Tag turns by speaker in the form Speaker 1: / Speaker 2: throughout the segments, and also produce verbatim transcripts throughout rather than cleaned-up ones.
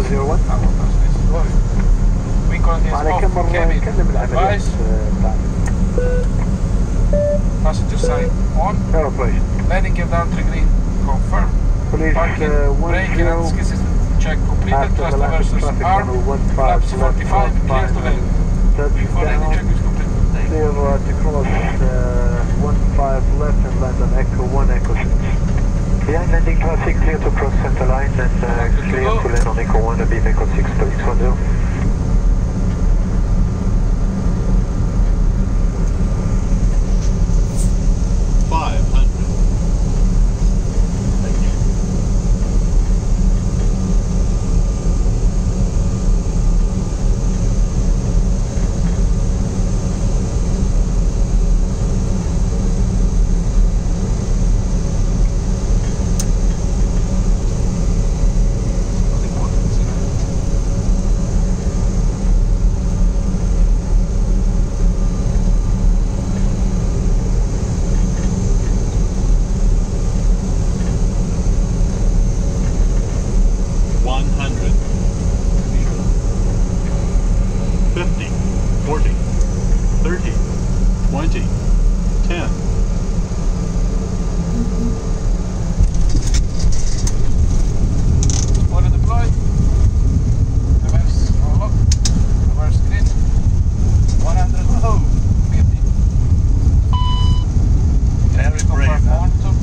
Speaker 1: zero zero one.
Speaker 2: We currently
Speaker 1: على كم مرة نكلم العمليات بتاعتك.
Speaker 2: Passenger side on.
Speaker 1: Air operation.
Speaker 2: Landing gear down to green. Confirm.
Speaker 1: Police
Speaker 2: Parking,
Speaker 1: uh, one
Speaker 2: braking and
Speaker 1: zero.
Speaker 2: ski system check completed. Thrust reversers arm. Flaps forty-five. Clear to land. Before landing check is completed.
Speaker 1: Clear uh, to cross uh, one five left and land on Echo one Echo six. Yeah, landing traffic clear to cross center line and uh, clear to land on Echo one, beam Echo six, police one zero.
Speaker 3: five hundred. Thank you. one hundred. fifty. forty. thirty. twenty. ten.
Speaker 2: Order deployed. Reverse roll up. Reverse grid. one hundred. Oh, fifty. Can we confirm on to?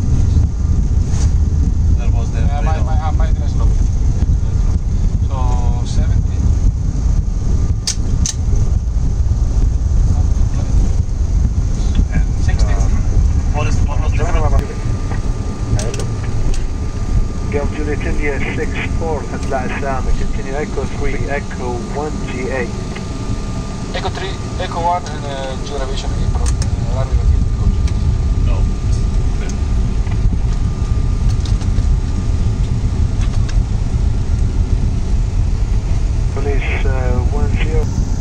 Speaker 3: That was the
Speaker 2: Uh, my, my, uh, my address lock. So seventy. And sixty.
Speaker 3: What is what was the
Speaker 1: Gulf Juliet India six four تطلع الساعة. Continue Echo three Echo one G A.
Speaker 2: Echo three, Echo one and uh, G elevation April. Uh, runway located coach.
Speaker 3: No. Clear.
Speaker 1: Police uh, one zero.